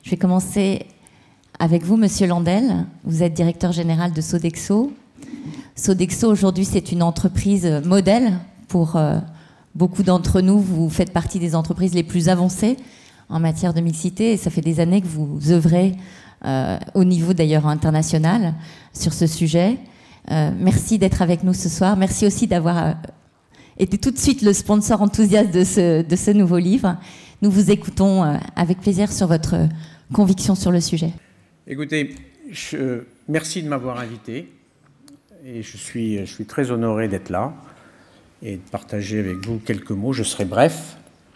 Je vais commencer avec vous, Monsieur Landel. Vous êtes directeur général de Sodexo. Sodexo, aujourd'hui, c'est une entreprise modèle pour beaucoup d'entre nous. Vous faites partie des entreprises les plus avancées en matière de mixité et ça fait des années que vous œuvrez au niveau d'ailleurs international sur ce sujet. Merci d'être avec nous ce soir. Merci aussi d'avoir été tout de suite le sponsor enthousiaste de ce nouveau livre. Nous vous écoutons avec plaisir sur votre conviction sur le sujet. Écoutez, merci de m'avoir invité et je suis très honoré d'être là et de partager avec vous quelques mots. Je serai bref.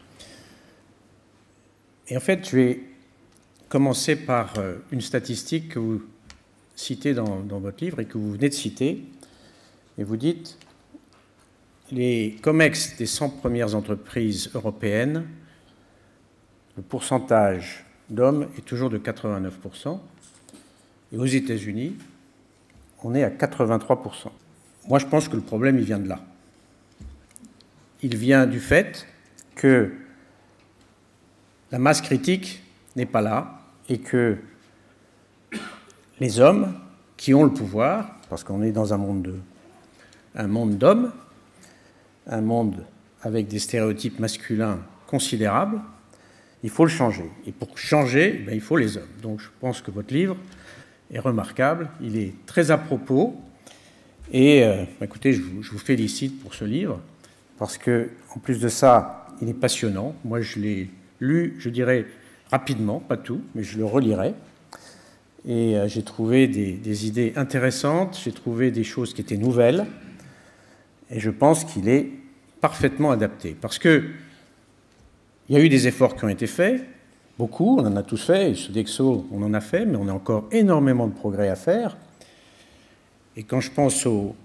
Et en fait, je vais commencer par une statistique que vous citez dans votre livre et que vous venez de citer. Et vous dites, les COMEX des 100 premières entreprises européennes, le pourcentage d'hommes est toujours de 89%. Et aux États-Unis, on est à 83%. Moi, je pense que le problème, il vient de là. Il vient du fait que la masse critique n'est pas là et que les hommes qui ont le pouvoir, parce qu'on est dans un monde d'hommes, un monde avec des stéréotypes masculins considérables, il faut le changer. Et pour changer, il faut les hommes. Donc je pense que votre livre est remarquable, il est très à propos. Et écoutez, je vous félicite pour ce livre, parce qu'en plus de ça, il est passionnant. Moi, je l'ai lu, je dirais, rapidement, pas tout, mais je le relirai. Et j'ai trouvé des idées intéressantes, j'ai trouvé des choses qui étaient nouvelles, et je pense qu'il est parfaitement adapté. Parce que il y a eu des efforts qui ont été faits, beaucoup, on en a tous fait, et Sodexo, on en a fait, mais on a encore énormément de progrès à faire. Et quand je pense au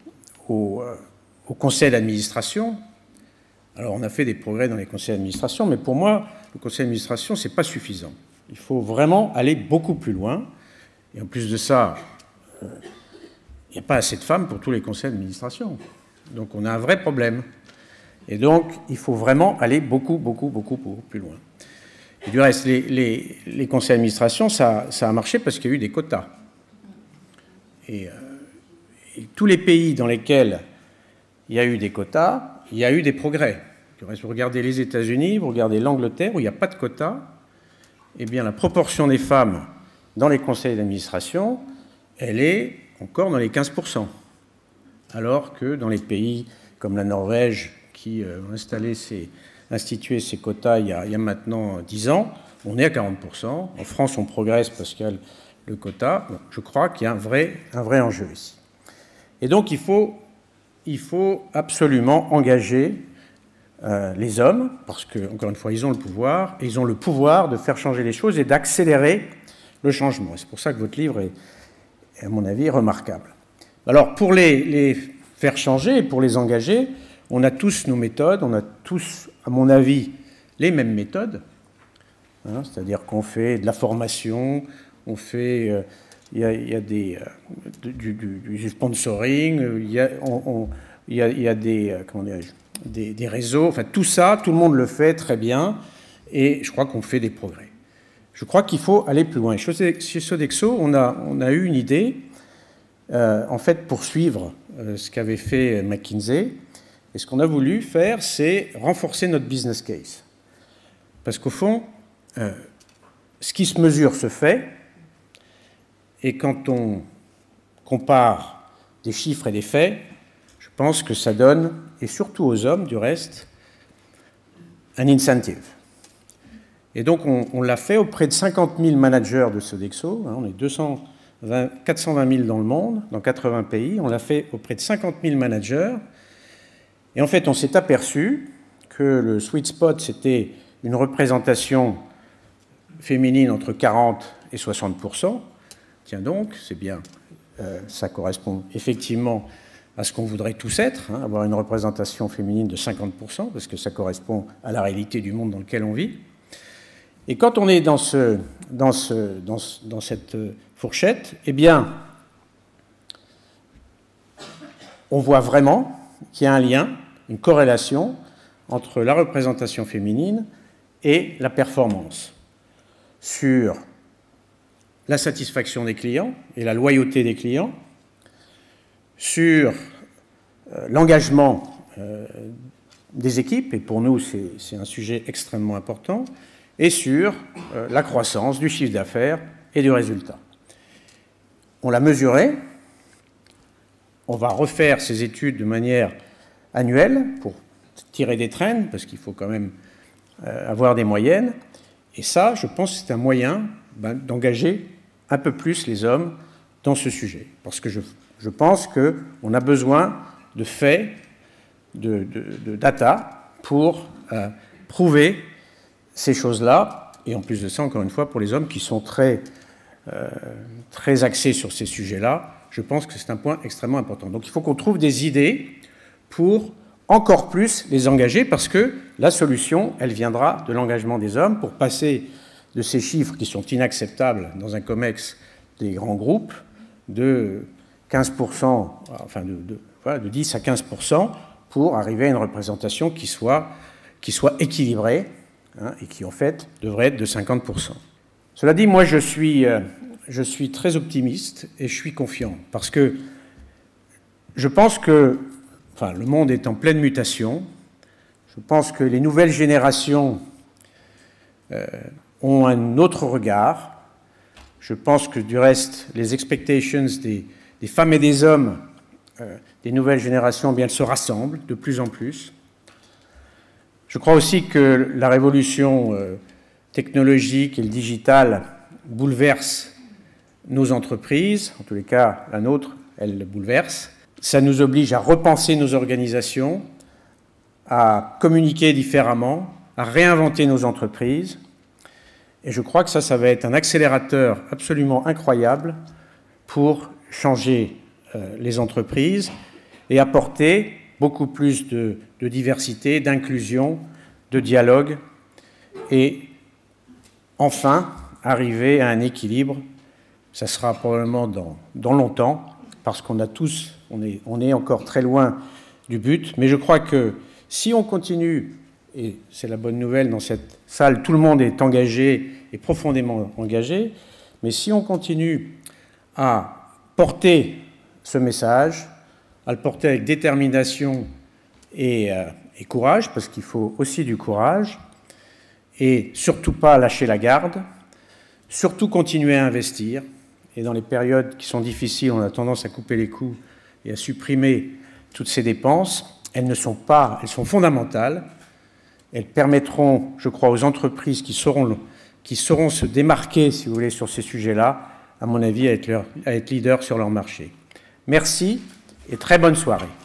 conseil d'administration, alors on a fait des progrès dans les conseils d'administration, mais pour moi, le conseil d'administration, ce n'est pas suffisant. Il faut vraiment aller beaucoup plus loin. Et en plus de ça, il n'y a pas assez de femmes pour tous les conseils d'administration. Donc on a un vrai problème. Et donc, il faut vraiment aller beaucoup plus loin. Et du reste, les conseils d'administration, ça a marché parce qu'il y a eu des quotas. Et tous les pays dans lesquels il y a eu des quotas, il y a eu des progrès. Du reste, vous regardez les États-Unis, vous regardez l'Angleterre, où il n'y a pas de quotas, eh bien, la proportion des femmes dans les conseils d'administration, elle est encore dans les 15%. Alors que dans les pays comme la Norvège, qui ont institué ces quotas il y a maintenant 10 ans, on est à 40%. En France, on progresse parce qu'il y a le quota. Bon, je crois qu'il y a un vrai enjeu ici. Et donc, il faut absolument engager les hommes, parce que, encore une fois, ils ont le pouvoir, et ils ont le pouvoir de faire changer les choses et d'accélérer le changement. C'est pour ça que votre livre est, à mon avis, remarquable. Alors, pour les faire changer et pour les engager, on a tous nos méthodes, on a tous, à mon avis, les mêmes méthodes. Hein, c'est-à-dire qu'on fait de la formation, on fait... il y a du sponsoring, il y a des réseaux, enfin tout ça, tout le monde le fait très bien, et je crois qu'on fait des progrès. Je crois qu'il faut aller plus loin. Chez Sodexo, on a eu une idée, en fait, poursuivre ce qu'avait fait McKinsey. Et ce qu'on a voulu faire, c'est renforcer notre business case. Parce qu'au fond, ce qui se mesure se fait, et quand on compare des chiffres et des faits, je pense que ça donne, et surtout aux hommes du reste, un incentive. Et donc on l'a fait auprès de 50 000 managers de Sodexo, hein, on est 420 000 dans le monde, dans 80 pays, on l'a fait auprès de 50 000 managers. Et en fait, on s'est aperçu que le sweet spot, c'était une représentation féminine entre 40 et 60%. Tiens donc, c'est bien, ça correspond effectivement à ce qu'on voudrait tous être, hein, avoir une représentation féminine de 50%, parce que ça correspond à la réalité du monde dans lequel on vit. Et quand on est dans cette fourchette, eh bien, on voit vraiment qu'il y a un lien, une corrélation entre la représentation féminine et la performance sur la satisfaction des clients et la loyauté des clients, sur l'engagement des équipes, et pour nous c'est un sujet extrêmement important, et sur la croissance du chiffre d'affaires et du résultat. On l'a mesuré, on va refaire ces études de manière annuelle pour tirer des trends, parce qu'il faut quand même avoir des moyennes, et ça, je pense que c'est un moyen d'engager un peu plus les hommes dans ce sujet, parce que je pense qu'on a besoin de faits, de data pour prouver ces choses-là, et en plus de ça, encore une fois, pour les hommes qui sont très axés sur ces sujets-là, je pense que c'est un point extrêmement important. Donc il faut qu'on trouve des idées pour encore plus les engager, parce que la solution, elle viendra de l'engagement des hommes pour passer de ces chiffres qui sont inacceptables dans un COMEX des grands groupes, de 15%, enfin de 10 à 15%, pour arriver à une représentation qui soit équilibrée, hein, et qui en fait devrait être de 50%. Cela dit, moi je suis très optimiste et je suis confiant, parce que je pense que le monde est en pleine mutation. Je pense que les nouvelles générations ont un autre regard. Je pense que du reste, les expectations des femmes et des hommes des nouvelles générations, bien, elles se rassemblent de plus en plus. Je crois aussi que la révolution technologique et le digital bouleverse nos entreprises, en tous les cas la nôtre, elle le bouleverse. Ça nous oblige à repenser nos organisations, à communiquer différemment, à réinventer nos entreprises. Et je crois que ça va être un accélérateur absolument incroyable pour changer les entreprises et apporter beaucoup plus de diversité, d'inclusion, de dialogue, et enfin arriver à un équilibre. Ça sera probablement dans longtemps, parce qu'on a tous, on est encore très loin du but, mais je crois que si on continue, et c'est la bonne nouvelle dans cette salle, tout le monde est engagé et profondément engagé, mais si on continue à porter ce message, à le porter avec détermination et courage, parce qu'il faut aussi du courage, et surtout pas lâcher la garde, surtout continuer à investir, et dans les périodes qui sont difficiles, on a tendance à couper les coûts et à supprimer toutes ces dépenses. Elles sont fondamentales. Elles permettront, je crois, aux entreprises qui sauront se démarquer, si vous voulez, sur ces sujets-là, à mon avis, à être leaders sur leur marché. Merci et très bonne soirée.